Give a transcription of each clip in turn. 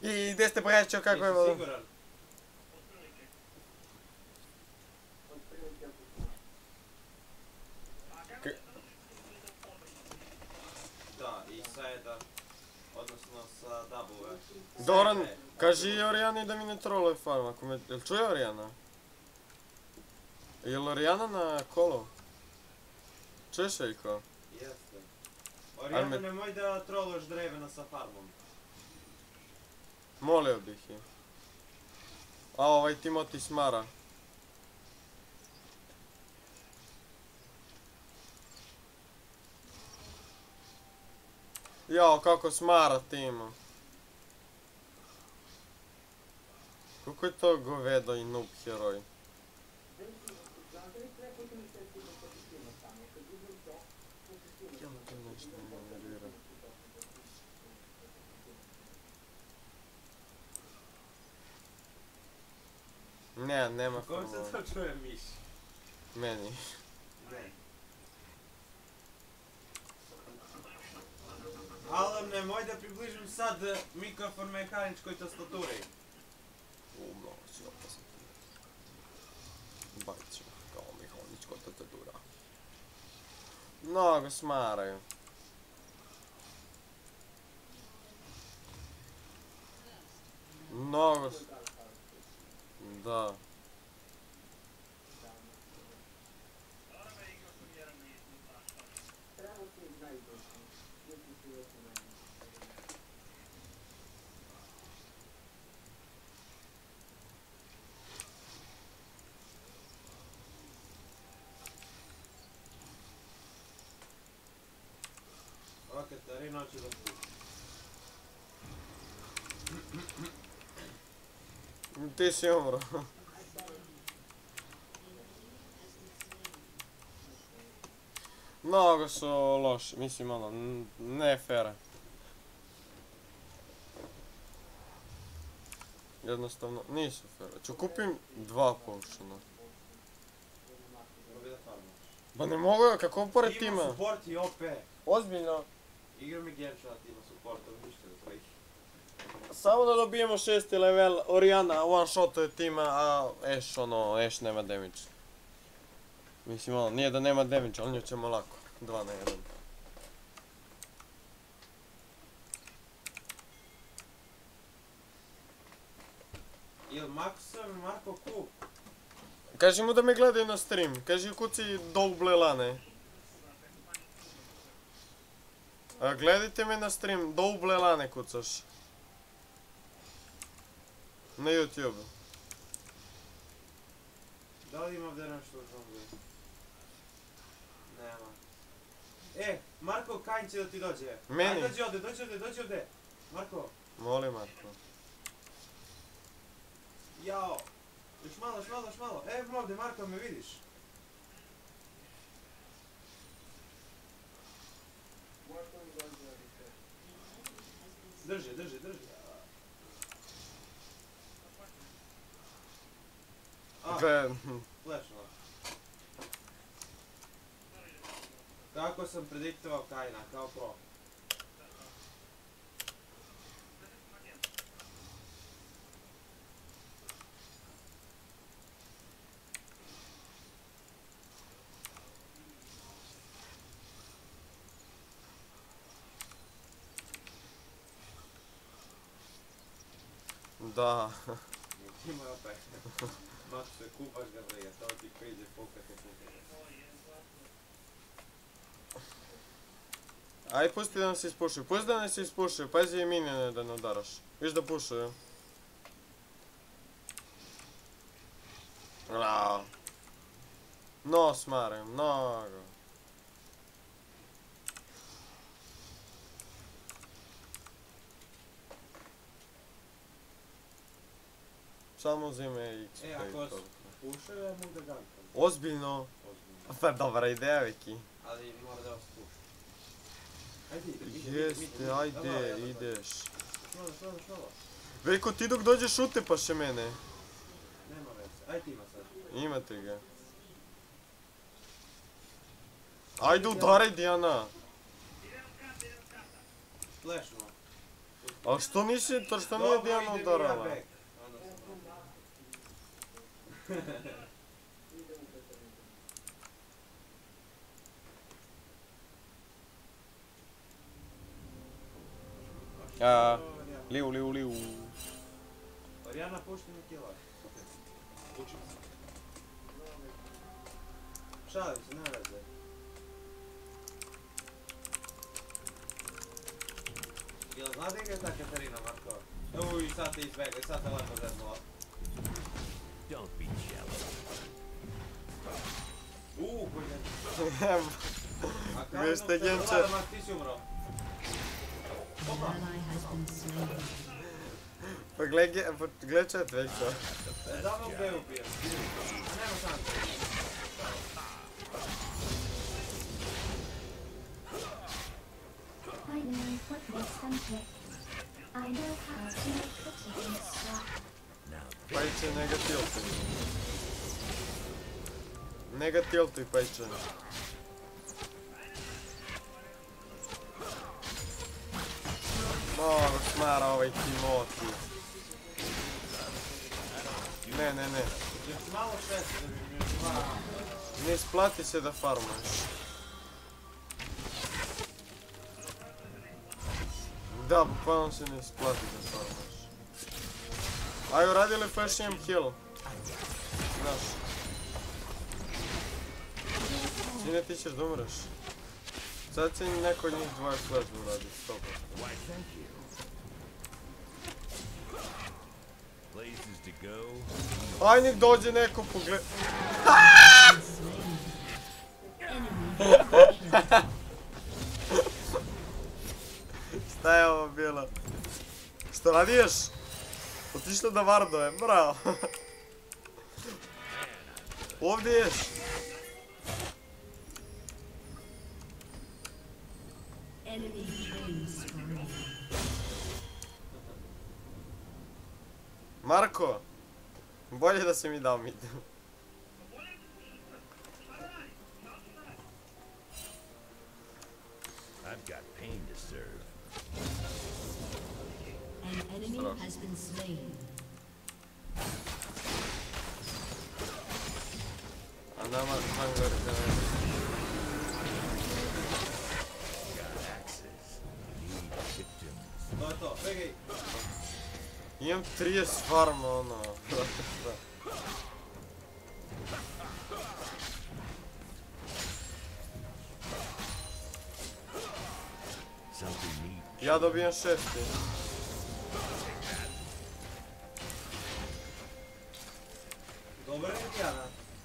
I gdje ste pojačio kako je vodo? Siguran? Da, i sa Eda, odnosno sa Dabove. Doran, kaži Orijani da mi ne troluje farm, ako me... Jel čuje Orijana? Jel Orijana na kolo? Čuješ Ejko? Jeste. Orijana, nemoj da troluješ Dravena sa farmom. Molio bih je. A ovaj Timoti smara. Jao, kako smara Timo. Kako je to govedo i noob heroj. Ne, nema Kome se formula. to čuje miš? Meni. Ne. Alan, nemoj da približim sad mikrofon mehaničkoj tastaturi. Mnogo si opasan. Bavit ćemo kao mehanička tastatura. Mnogo smaraju. Mnogo... Da. O, Katarina, hoću da pušim. Ti si umro. Mnogo su loši, mislim ono, ne fera. Jednostavno, nisu fera. Ću kupim 2 potiona. Mogu da farmaš. Ba ne mogu ja, kako pored Ima tima? support i OP. Ozbiljno. Igram i Genshin, ima support, ali ništa za tvojih. Samo da dobijemo 6. level, Oriana one shotuje tima, a Ashe nema damage. Mislim ono, nije da nema damage, ali nju ćemo lako. 2 na 1. Jel Maxer Marko Kup? Kaži mu da me gledaju na stream, kaži kuci double lane. Gledajte me na stream, double lane kucaš. Na YouTube. Da li ima ovdje nešto u džungli? Nema. Marko, Kajn će da ti dođe. Meni? Ajde, dođi ovdje. Marko. Molim Marko. Jao. Još malo. Evo ovdje, Marko, me vidiš? Drži. Flashno. Kako sam prediktovao Kajna, kao pro. Da. Ima opet. Makse, kupaš ga briga, to ti koji ide pokate kupaš. Aj pusti da nas ispušuju, pazi i minine da ne udaraš. Viš da pušuju. No smaraju, mnogo. Samo uzime XP i Ako to. pušaju, ja mogu da gankam. Ozbiljno? Pa dobra ideja, Viki. Ali mora da vas puša. Ajde, Jeste, ajde, ideš. Švala. Veljko, ti dok dođeš utepaš je mene. Nema veze, ajde ti ima sad. Imate ga. Ajde udaraj, Dijana. Flashno. A što nisi, to što nije Dijana udarala? Liu. Orijana, pušti mi kila. Učim se. Šalim se, ne veze. Jel znate gdje je ta Katarina, Marko? Uj, sad te izbega i sad te lepo zeznula. Don't be jealous. Koji je? A kao Veš te genče. ti si umro. Opa. Pa gle chat već to. Davno B ubijem. A nema šanse. I know what makes them tick. I know how to make the chicken stop. Pajče, njega tiltuj. Njega tiltuj, Pajče. Mnogo smara ovaj Timoti. Ne. Još malo šest da bi mi još dva. Ne isplati se da farmaš. Da, bukvalno se ne isplati da farmaš. Aj, uradili flash im kill. Znaš. Sine, ti ćeš da umreš. Sad će neko od njih dvoje flash da uradi, 100%. Aj, nek dođe neko pogled... Šta je ovo bilo? Što radiješ? Otišla da Vardoje, bravo. Ovdje ješ. Marko, bolje da si mi dao mid. I've got pain to serve. An enemy has been slain. A nama hangar kanal. Got axes. Need victims. To je to, begaj. Imam 30 farma, ono. Something neat. Ja dobijem 6. Dobro je Dijana.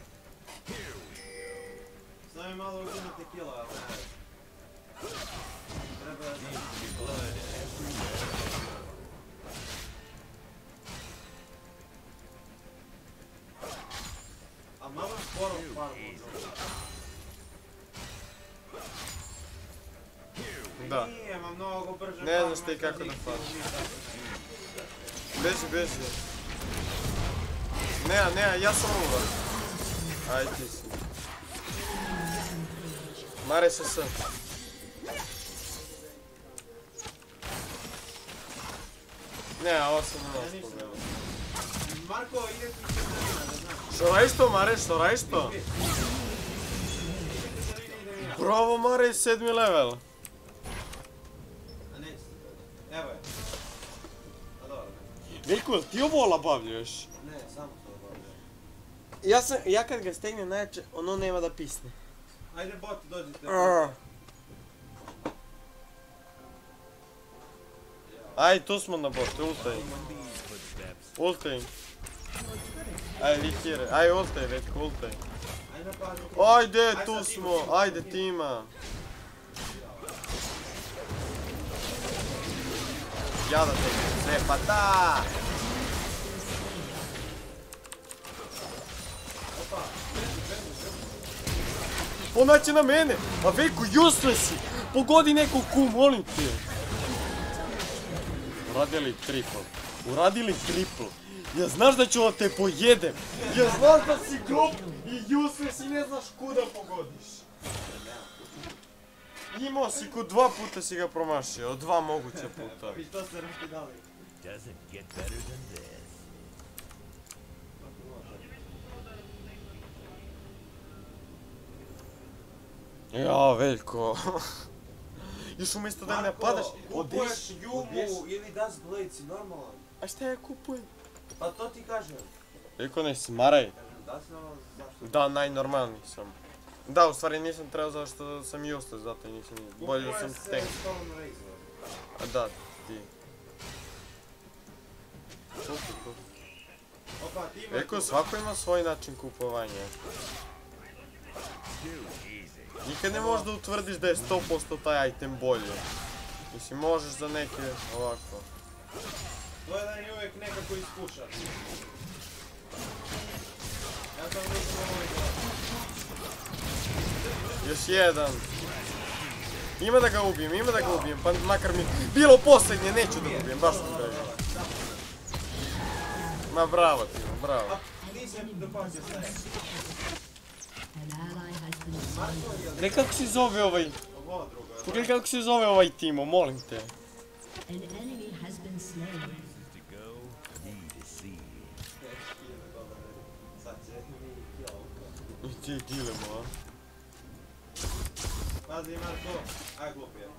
Znam je malo uzimati kila, ali ne. Treba da a malo sporo farmu. Da. Nije, ma mnogo brže Ne znaš ti kako da farmaš. Beži. Ne, ja sam umro. Aj ti si. Mare se sam. Ne, ovo sam ne vas pogledao. Marko, ide ti Katarina, da znaš. Što radiš to, Mare, što radiš to? Ide Katarina, idem ja. Bravo, Mare, 7. level. A neće se to. Evo je. A dobro, ne. Veljko, ti ovo olabavljaš? Ne, samo to obavljaju. Ja kad ga stegnem najjače, ono nema da pisne. Ajde bot, dođite. Aj, tu smo na botu, ultaj. Ultaj. Aj, likire. Aj, ultaj, Veljko, ultaj. Ajde pazi. Ajde, tu smo. Ajde, tima. Ja da te sve, pa da! Ponaći na mene! A Veljko, useless si! Pogodi nekog ku, molim te! Uradili triple. Ja znaš da ću da te pojedem. Ja znaš da si glup i useless i ne znaš kuda pogodiš. Imao si ko 2 puta si ga promašio, 2 moguća puta. I što ste raskidali? Doesn't get better than this. Ja, Veljko. Još umjesto da me napadaš, kupuješ odeš. Jubu ili Dust Blade, si normalan. A šta ja kupujem? Pa to ti kažem. Veljko, ne smaraj. Kažem, da si normalan, zašto? Da, najnormalniji sam. Da, u stvari nisam trebao zato što sam useless, zato nisam, bolje sam tank. Stone Razor. A da, ti. Opa, ti imaš... Veljko, svako ima svoj način kupovanja. Too easy. Nikad ne možeš da utvrdiš da je 100% taj item bolji. Mislim, možeš za neke ovako. Tvoj dan je uvijek nekako iskušan. Ja sam mislim ovo gledam. Još jedan. Ima da ga ubijem, pa makar mi... Bilo posljednje, neću da ubijem, baš mi da je. Ma bravo ti, bravo. Nisam dopatio sve. An ally has been slain. Gledaj kako se zove ovaj... Ovo drugo. Pogledaj kako se zove ovaj Timo, molim te. An enemy has been slain. To go, need to see. Sad će mi kill. I ti dilemo, a? Pazi, Marko. Aj, glupi je.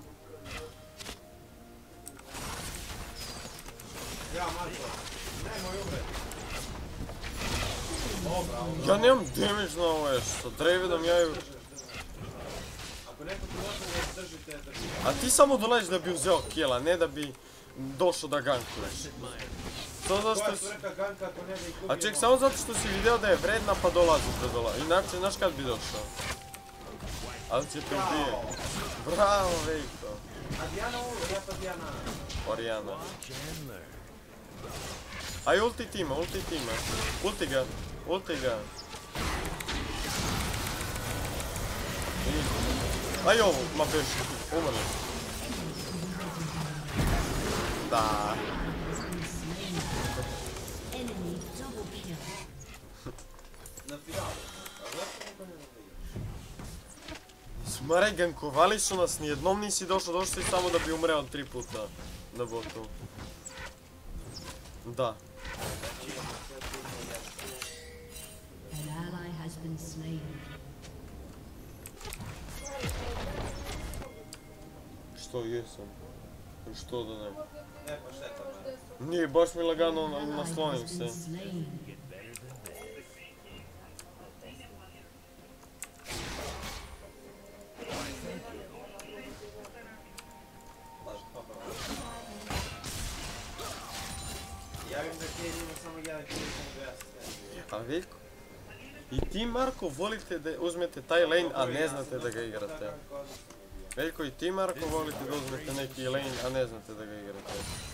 Ja, Marko. Nemoj umreti. Dobra, ovo. Ja nemam damage na ovo još, sa Dravenom ja ju... Ako neko ti može da držite, držite. A ti samo dolaziš da bi uzeo kill, a ne da bi došao da gankuješ. Samo zato Koja što... su reka ganka ako ne da ih ubijemo? A ček, samo zato što si video da je vredna pa dolazi predola. Inače, znaš kad bi došao? Ali će te ubije. Bravo, Veljko. A Diana ovo, ja pa Diana. Oriana. Watch and learn. Aj, ulti Tima. Ulti ga. Aj ovo, ma beš, umrli. Da. Has been slain. Enemy double kill. Na finalu. A zašto niko ne može igrati? Smaraj, gankovali su nas, nijednom nisi došao si samo da bi umreo 3 puta na botu. Da. An ally has been slain. Što jesam? Što da ne? E, pa šteta, man. Nije, baš mi lagano An ally naslonim has se. been slain. Get better than this. Laži, pa pa. Ja vidim da Kane ima samo jedan kill i samo 2 asistente. A Veljko? I ti, Marko, volite da uzmete taj lane, a ne znate da ga igrate. Veljko, i ti, Marko, volite da uzmete neki lane, a ne znate da ga igrate.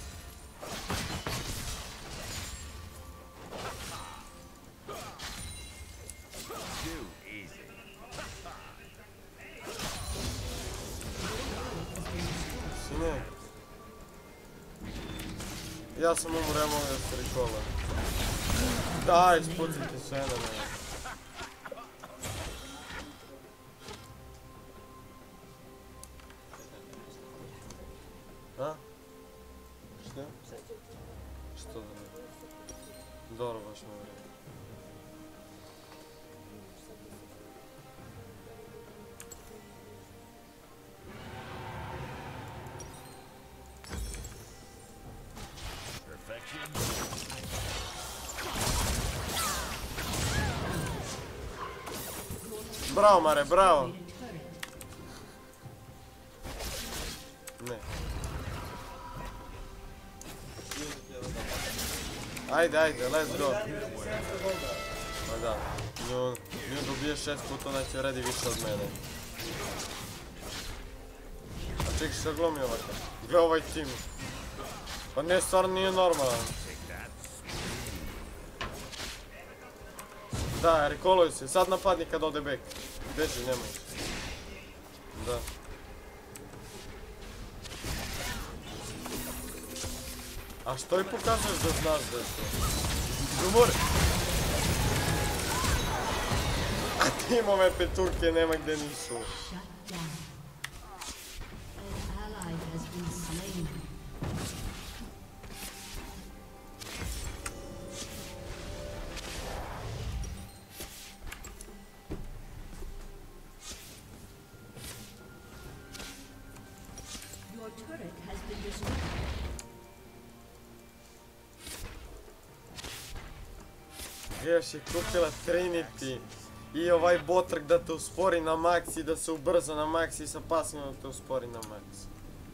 Too easy. Sine. Ja sam umreo, mogu da se rekola. Daj, spucite sve na mene. A? Što? Što da ne? Dobro, baš me vreme. Perfection. Bravo, Mare, bravo! Ne. Ajde, let's go. Pa da, nju dobije 6 puta, ona će radi više od mene. A čekaj, šta glomi ovako? Gle ovaj tim. Pa ne, stvarno nije normalan. Da, rekoluj se, sad napadni kad ode back. Beži, nemoj. Da. A što i pokazuješ da znaš da je to? Dumor! A timove peturke nema gdje nisu. Shut down. još je kupila Trinity i ovaj Botrk da te uspori na max i da se ubrza na max i sa pasivnom da te uspori na max.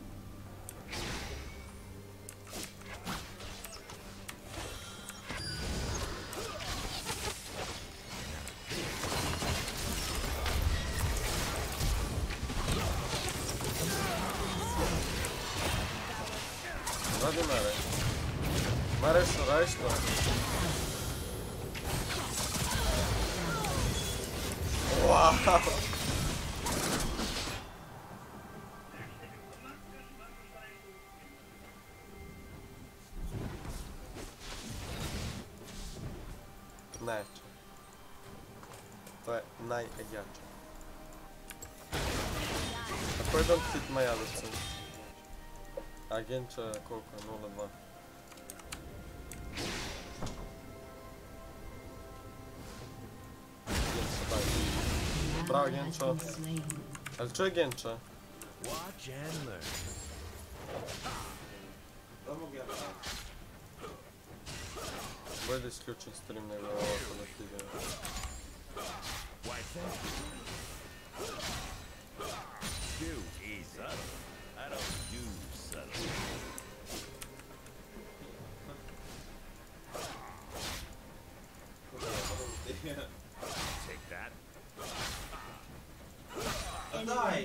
Radi Mare. Mare što radiš to? Wow! Najjače. To je najjače. A koji don't hit my other son? Agenča koliko je? 0.2. Bravo Genča. Ali čo je Genča? Watch and learn. To mogu ja raditi. Bolje da isključim stream nego ovako da ti ide. Why, thank you. Do easy. I don't do subtle. Take that. A daj!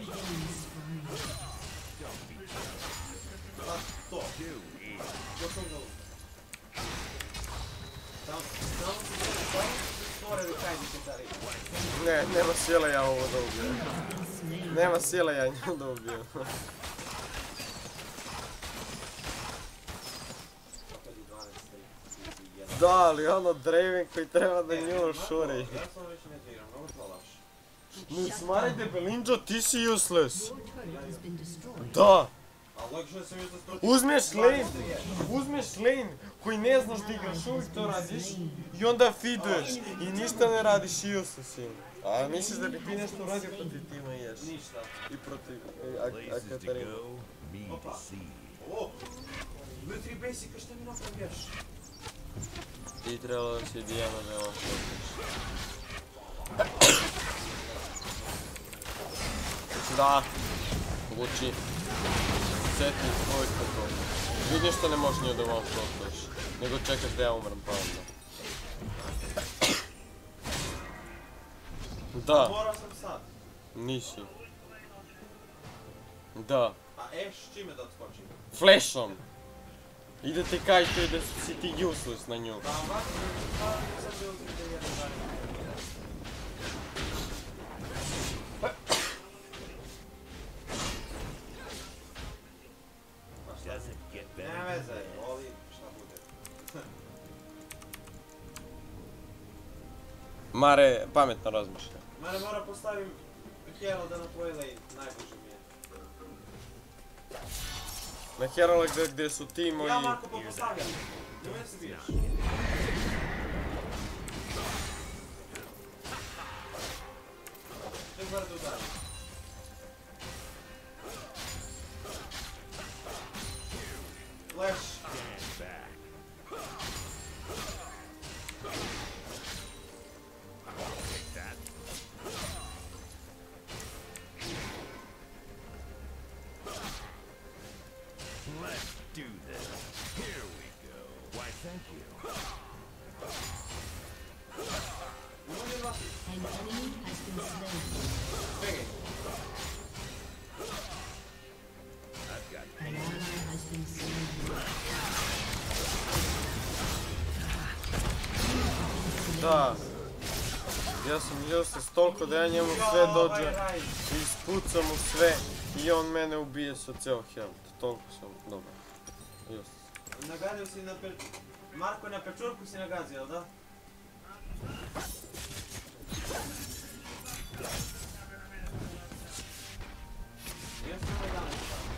Don't be A to! too easy. Ko sam ga Samo se stvore da kajdite cari. Ne, nema sile ja ovo da ubijem. Nema sile ja nju da ubijem. Da, ali ono Draven koji treba da nju šuri. Ja sam već ne igram, mnogo trolaš. Ne smaraj debelinđo, ti si useless. Your turret has been destroyed. Da, A logično da sam još da uzmeš lane koji ne znaš da igraš, uvijek to radiš i onda feeduješ i ništa ne radiš i useless im. A misliš da bi ti nešto uradio protiv tima i ješ. Ništa. I protiv Places to Katarina. go, me to see. O! Ove 3 basica šta mi napravljaš? Ti trebalo da si Dijana da on šlotiš. Da, vuči. Setni svoj kontrol. Vi ništa ne možeš nju da vam šlotiš, nego čekaš da ja umrem pa onda. Da, Morao sam sad. nisi. Da, A Ash čime da odskočim? flashom. Ide ti kajte da si ti useless na nju. Da, ovako sam bio uzeti jedan dan. Doesn't get better Nema than veze, this. ovi šta bude. Mare, pametno razmišlja. Mene mora postavim Heralda na tvoj lane, najbliže mi je. Na Herala gdje su Timo Ja i... Marko postavljam. Nemoj da se biješ. Ček bar da udarim. Flash. Stand back. Take that. Let's do this. Here we go. Why, thank you. Nemoj da vas... An enemy has been slain. Čekaj. I've got An ally has been slain. Da. Ja sam useless toliko da ja njemu sve dođe i ispucam mu sve i on mene ubije sa cijel health. Toliko sam dobar. Useless. Nagadio si na Marko, na pečurku si nagazio, jel da? Jesmo na dan.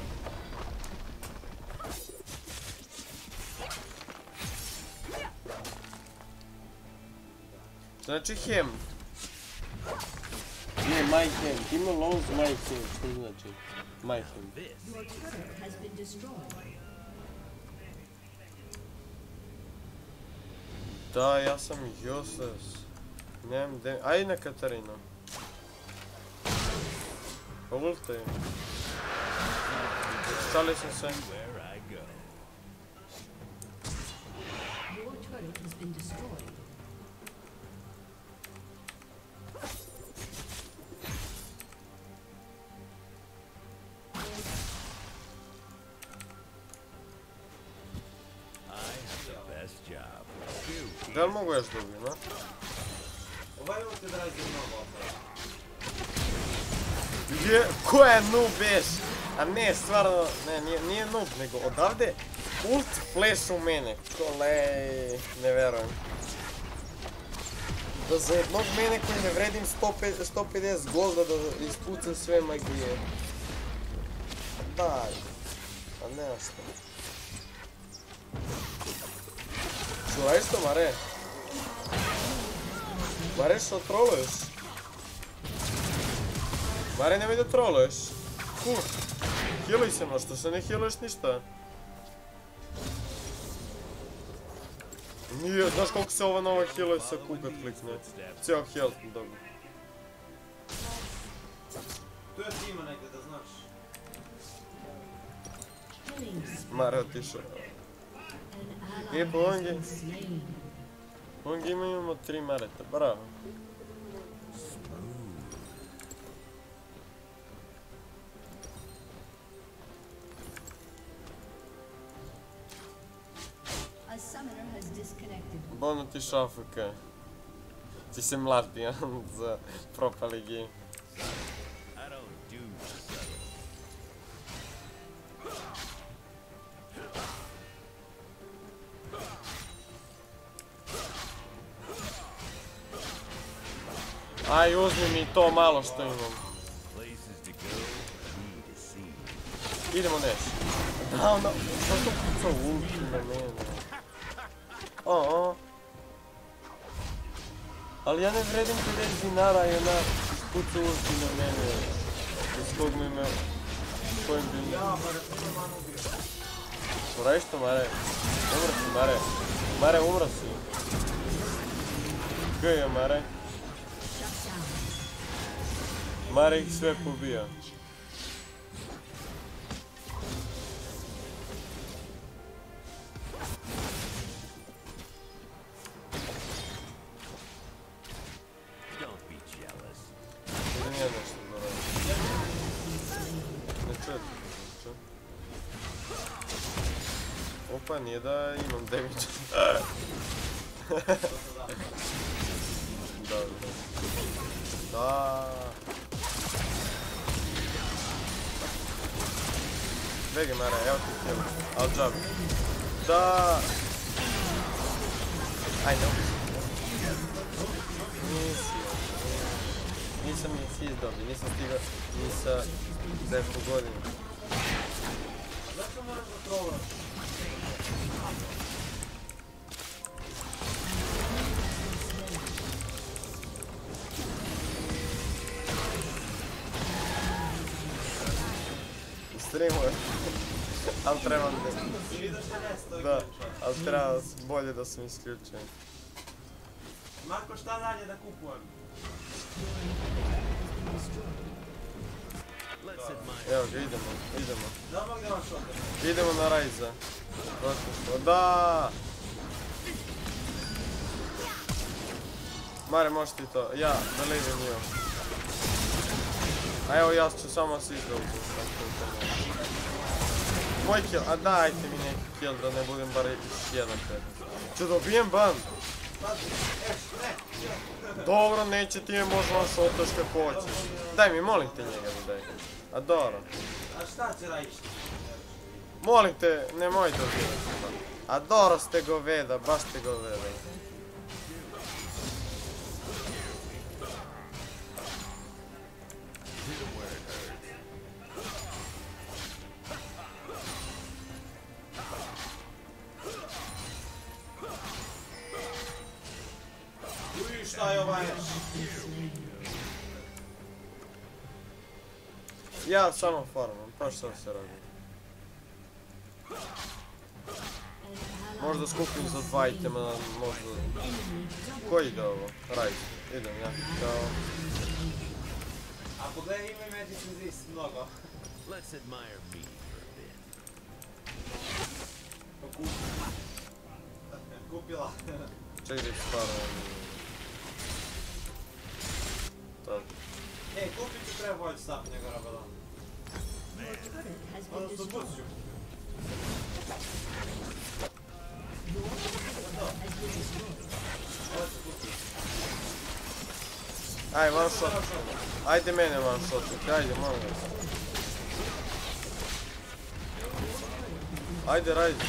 Znači hem. Ne, my hem. Timo loves my hem. Što znači? My hem. this. Your turret has been destroyed. Da, ja sam useless. Nemam Ajde na Katarinu. Ulti. Šalio sam se. Where I go. Your turret has been destroyed. I have the best job. You. Da li mogu još dublje, no? Ovaj ulti da radi mnogo opet. Ko je noob veš? A ne, stvarno, ne, nije noob, nego odavde ult flash u mene. Kolej, ne verujem. Da za jednog mene koji ne vredim 150 golda da ispucam sve magije. Daj. A ne što. Čuvaj što, Mare? Mare, što troluješ? Mare, nemoj da troluješ. Healuj se, no, što se ne healuješ ništa. Nije, znaš koliko se ova nova healuje sa Q kad klikne. Cijel health, dobro. Tu je tima negdje, da znaš. Killing spree. Mare, otišao. An E, ally pa has on je. been slain. Ovdje imamo 3 Mareta, bravo. A summoner has disconnected. Bono ti šafuka. Ti se mlati za propali game. I don't do subtle. Aj, uzmi mi to malo što imam. Places to go, me to see. Idemo neš. Da, ono, što to pucao ulti na mene? Ali ja ne vredim 50 dinara i ona pucao ulti na mene. Iz kog mi me... Kojim bi... Ja, bare, to je man ubio. Uradi što, Mare? Umro si, Mare. Mare, umro si. G je, Mare. Mare ih sve pobija. Don't be jealous. Ili nije nešto da radim. Ne čujem. Opa, nije da imam damage. Da. Da. Begi, Mare, evo ti kill. I'll jump. Da. Aj, ne ubi. Nisam ni sis dobio, nisam stigao ni sa 10 godina. Zašto moram da trolaš? Streamuje. Ali trebam da... I vidiš da ne stoji. Da, ali treba bolje da sam isključen. Marko, šta dalje da kupujem? Let's admire. Evo ga, idemo. Da li mogu da vam šotem? Idemo na Rajza. Da! Mare, možeš ti to. Ja, believe in you. A evo, ja ću samo se izdođu. Moj kill, a dajte mi neki kill da ne budem bar još jedan pet. Ću dobijem ban. Dobro, neće ti me možda on šotaš kako hoćeš. Daj mi, molim te njega mi daj. A dobro. A šta će raditi? Molim te, nemoj to vidjeti. A dobro ste goveda, baš ste goveda. Uj, šta je ovaj? Ja samo farmam, pa šta se radi. Možda skupim za 2 itema, možda... Ko ide ovo? Rajs. Idem ja. Ćao. A pogledaj ima Magic Resist, mnogo. Let's admire me for a bit. Kupila. Ček da ih stvarno... Tako. Ej, kupit ću treba bolj stav nego Rabadon. Has been Odnosno destroyed. boost ću. Has been destroyed. Ovo ću boost. Aj, one shot. Ajde mene one shot, ajde, molim vas. Ajde, rajde.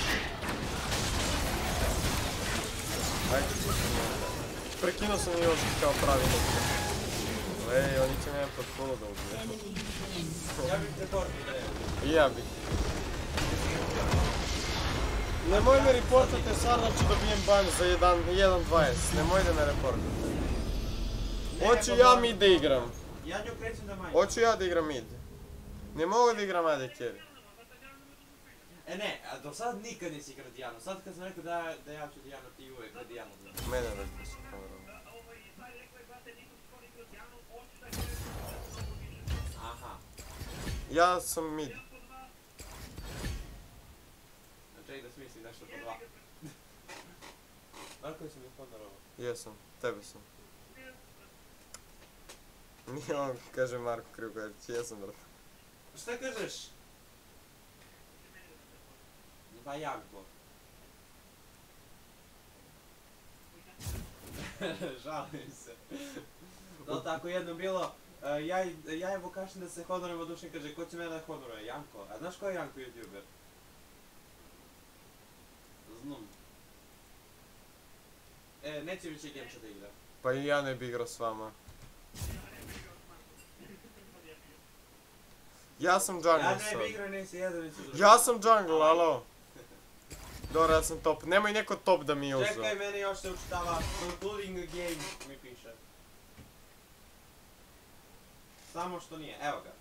Ajde. Prekinuo sam i još kao pravi doktor. Ej, oni će me pod kolo da ubije. Ja bih te torbi da je. I ja bih. Nemoj me reportate sad, znači dobijem ban za 1.20. Nemoj da me reportate. Hoću ja mid da igram. Ja nju krećem da manje. Hoću ja da igram mid. Ne mogu da igram AD carry. E ne, a do sad nikad nisi igrao Dijanu. Sad kad sam rekao da ja ću Dijanu, ti uvek da Dijanu znaš. Mene rekli su kamerom. Aha. Ja sam mid. Čekaj da smislim nešto po dva. Marko si mi ponarovo. Jesam, tebe sam. Nije on, kaže Marko Krivokajić, jesam brate. Šta kažeš? Pa Janko. Žalim se. No tako jedno bilo, ja evo kažem da se honorujemo dušen, kaže ko će mene da honoruje? Janko. A znaš ko je Janko YouTuber? Znam. Neće više Gamesa da igra. Pa i ja ne bi igrao s vama. Ja sam jungle Ja ne sad. bi igrao, nisi jedan, nisi drugi. Ja sam jungle, alo. Dobro, ja sam top. Nemoj neko top da mi je uzeo. Čekaj, meni još se učitava, concluding the game mi piše. Samo što nije, evo ga.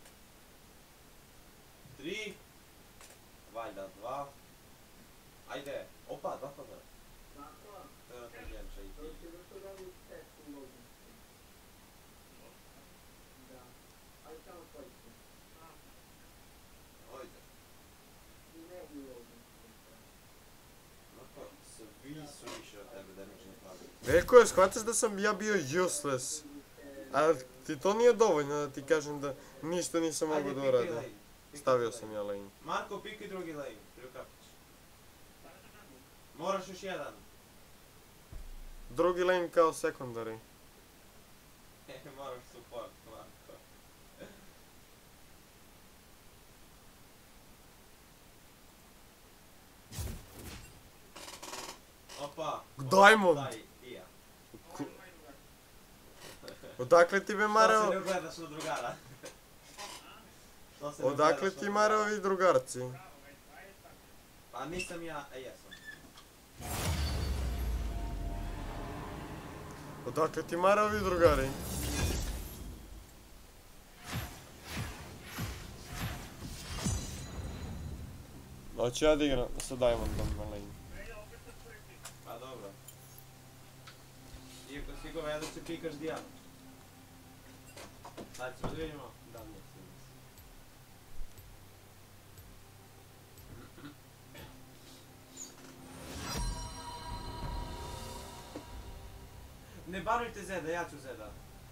3. Valjda 2. Ajde, opa, 2 pada. Vjerojatno Genša i ti. Ojde. Onako, svi su više od tebe damage ne pravi. Rekao je, shvataš da sam ja bio useless. A ti to nije dovoljno da ti kažem da ništa nisam mogao da uradim. lane. Stavio sam ja lane. Marko, pikaj drugi lane, Ljukapić. Moraš još jedan. Drugi lane kao secondary. Moraš support, Marko. Opa. Diamond. Daj, i ja. Odakle ti be Što se mareo? ne gledaš na drugara? Što se ne Odakle gledaš ti na mareo drugara? ovi drugarci? Pa nisam ja, a jesam. Odakle ti mareo ovi drugari? Hoću ja da igram sa Diamondom na lane. Pa dobro. Iako sigurno ja da će pikaš Dijanu. Sad ćemo da vidimo. Da li neće. Ne banujte Zeda, ja ću Zeda.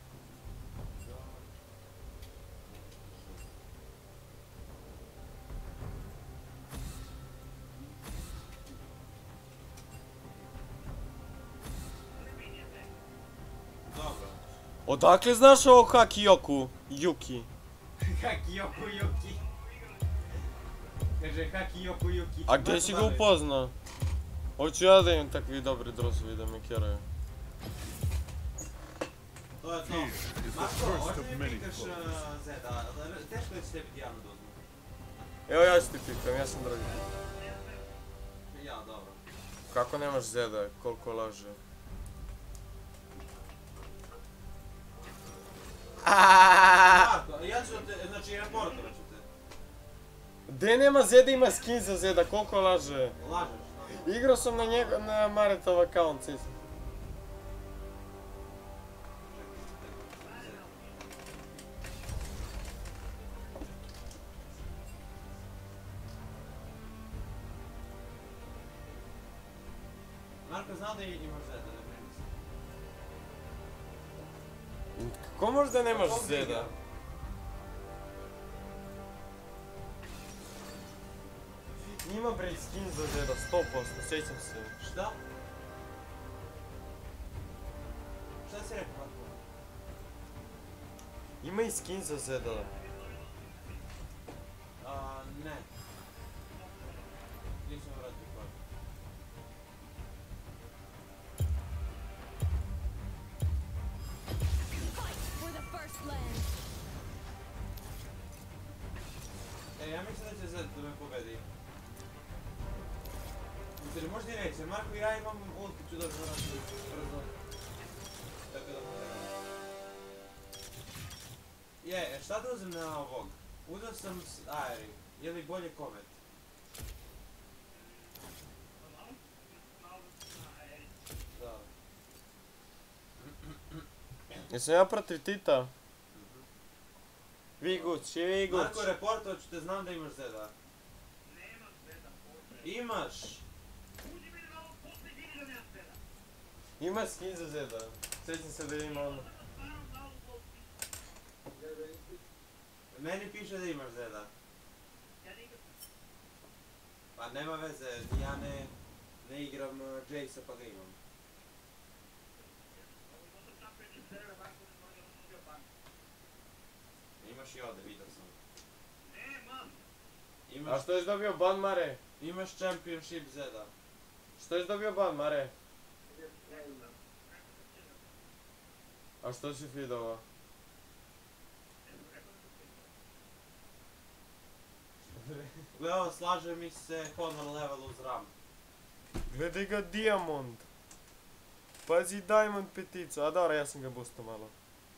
Dobro. Odakle znaš ovo Hakiyoku? Yuki. Hakiyoku Yuki. Kaže Hakiyoku Yuki. A gdje si ga upoznao? Hoću ja da imam takvi dobri drozovi da me keraju. To je to. is the Marko, first hoće of mi many pikaš foes. Zeda? Teško da će tebi Dijanu da uzmu. Evo ja ću ti pikam, ja sam drugi. Ja, dobro. Kako nemaš Zeda, koliko laže? Marko, ja ću te, znači reportovat ću te. Gdje nema Zeda ima skin za Zeda, koliko laže? Lažeš. Igrao sam na Maretov account, sjećam. Marko, znao da imaš zeta, ne brini se. Kako možeš da nemaš zeda? Ima bre skin za zeda, 100%, sjećam se. Šta? Šta si rekao, Marko? Ima i skin za zeda. Ne. Nisam vratio kod. For the first land. Ja mislim da će Zed da me pobedi. Mislim, možda i neće. Marko i ja imam ulti, ću doći brzo. Tako da možda. Šta da uzem na ovog? Uzeo sam Aery. Je li bolje Comet? Da. Jesam ja protiv Tita? Viguć, je Viguć. Marko, reportovat ću te, znam da imaš Zeda. Imaš! Ima skin za zeda. Sjećam se da ima ono. Meni piše da imaš Zeda. Pa nema veze, ja ne igram Jace'a pa ga imam. Imaš i ode, vidio sam. A što ješ dobio ban, Mare? Imaš Championship Zeda. Što ješ dobio ban, Mare? A što si feedova? Evo, slaže mi se Honor level uz Ram. Gledaj ga Diamond. Pazi Diamond peticu. A dobro, ja sam ga boostao malo.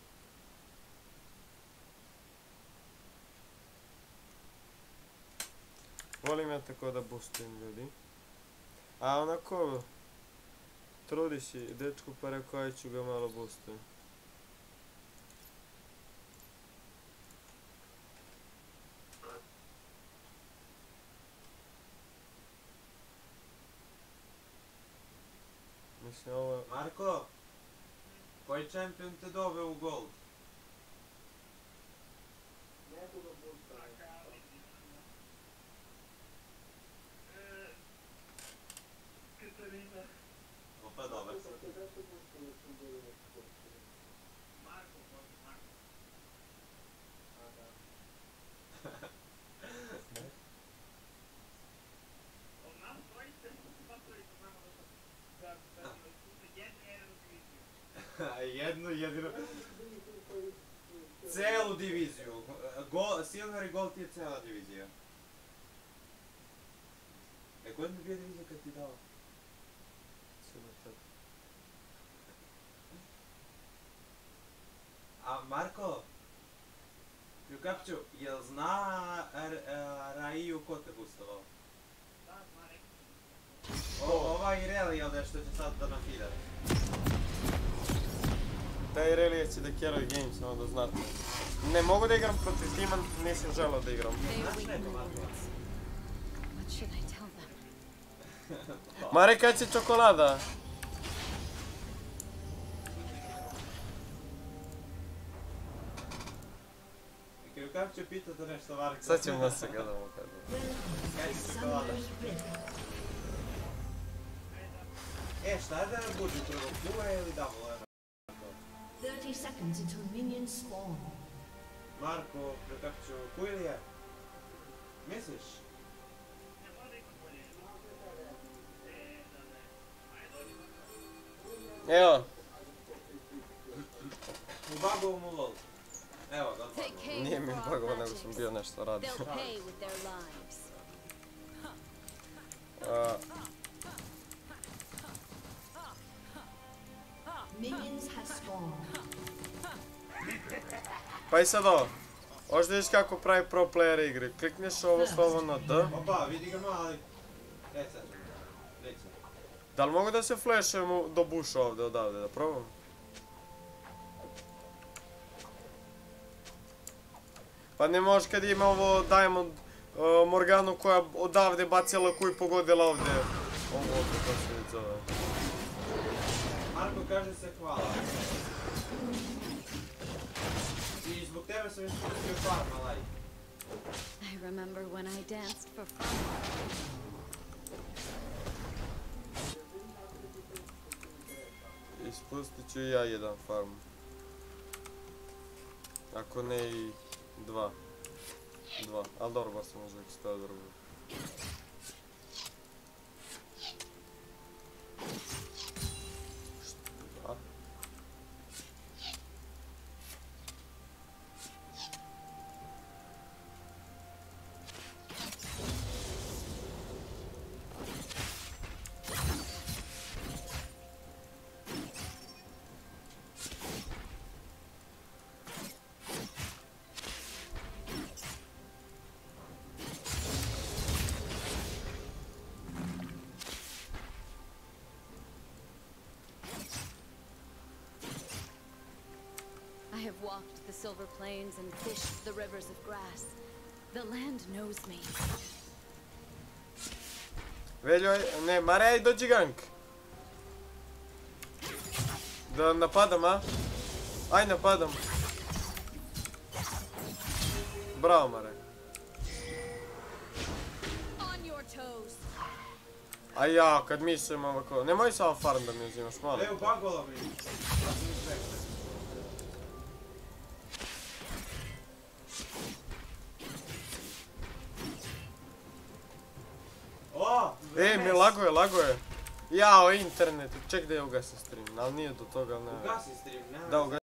Volim ja tako da boostujem ljudi. A onako... Trudi si, dečku, pa rekao ja ću ga malo boostujem. Mislim ovo... Marko, koji champion te doveo u gold? Pa dobar sam. Jedinu... Celu diviziju. Silver i Gold je cela divizija. Koja mi bio divizija kad ti dao? A Marko, Ljukapću, jel zna Raiju ko te boostovao? Ovaj Irelia, jel da što će sad da nafida? Taj Irelia će da carry game, samo da znate. Ne mogu da igram protiv tima, nisam želao da igram. Znaš neko, Marko? What should I tell them? Mare, kad će čokolada? Ljukapću pita da nešto Marko. Sad ćemo da se gledamo kada. Kaj će čokolada? Šta je da nam buđu prvo, Q ili double? 30 seconds until minions spawn. Marko, Ljukapću, Q ili je? Misliš? Evo. U bagovom u LOL. Evo ga, Take bagovom. care Nije mi for our bagova, nego sam projects. bio nešto radio. They'll pay with their lives. Minions have spawned. Pa i sad ovo. Možda vidiš kako pravi pro player igre. Klikneš ovo slovo na D. Opa, vidi ga mali. Sad ćemo. Vidi. Da li mogu da se flešujem do buša ovdje odavde, da probam? Pa ne možeš kad ima ovo Diamond Morganu koja odavde bacila koju pogodila ovdje. Ovo kako se već zove. Marko kaže se hvala. I zbog tebe sam ispustio farma, like. I remember when I danced for fun. Ispustit ću i ja jedan farm. Ako ne i dva. Ali dobro, bar sam možda stavio drugo. Šta? I have walked the silver plains and fished the rivers of grass. The land knows me. Veljo, ne, Marija, dođi gank. Da napadam, a? Aj, napadam. Bravo, Marija. On your toes. A ja, kad mislim ovako, nemoj samo farm da mi uzimaš, malo. Evo, bagola mi. Ja sam izrekao. O! Mi lago je. Jao, internet, ček da je ugasim stream, ali nije do toga, ali ne. Ugasi stream, nema. Da,